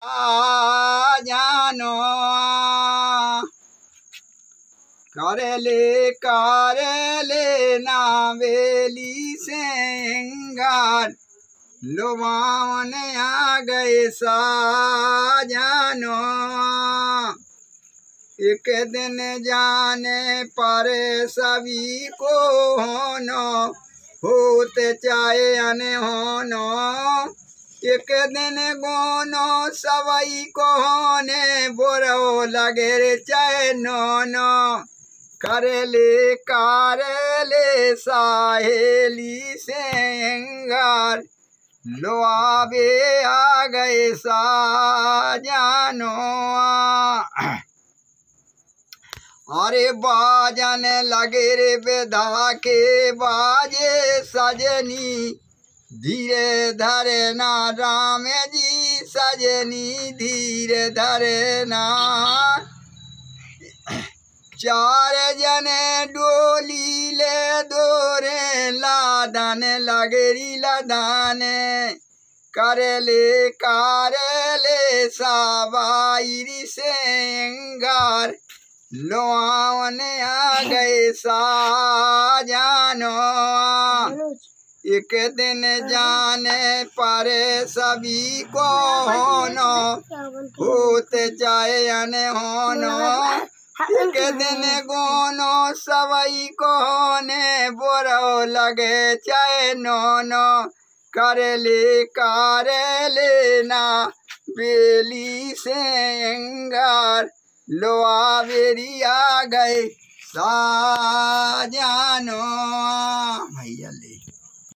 जानो करेले नावेली सेंगार लुभावन आ गए साजानो। एक दिन जाने पर सभी को होनो होते चाहे अनहोनो। एक दिन गोनो सवई को होने बुरो लगे रे चाहे नोनो। करेले साहेली सेंगार लुभावे आ गए साजानो। अरे बाजन लगे रे बेधा के बाजे सजनी धीरे धरे ना राम जी सजनी धीरे धरे ना। चार जने डोली ले दोरे लादन लगेरी लदाने। करेले सावाईरी सेंगार लुभावन आ गए साजानो। एक दिन जाने पर सभी को होनो होते चाहे अनहोनो। एक दिन गोनो सवई को होने बुरो लगे चाहे नोनो। करेले ना बेली सेंगार लुभावेरी आ गए साजानो। भैया।